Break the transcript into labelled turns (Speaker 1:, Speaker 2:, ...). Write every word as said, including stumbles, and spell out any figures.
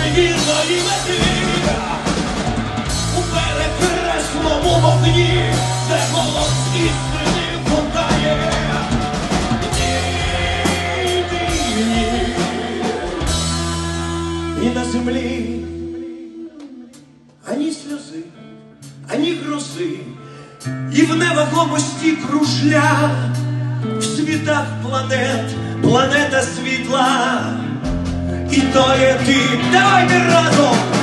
Speaker 1: божевільної мети, у перекресному вогні, де голос істини вгукає. Ні, ні, ні. І на землі ані сльози, ані грози, і в невагомості кружля, в світах планет, планета світла, і то є ти. Давайте разом!